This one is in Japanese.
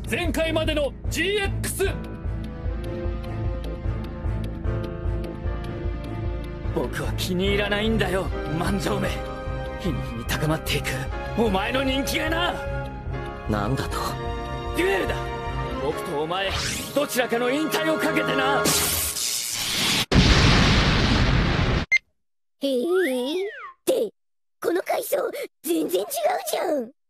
前回までの GX。 僕は気に入らないんだよ万丈め。日に日に高まっていくお前の人気がな。 なんだと。 デュエルだ。僕とお前どちらかの引退をかけてな。 へえ。ってこの階層全然違うじゃん。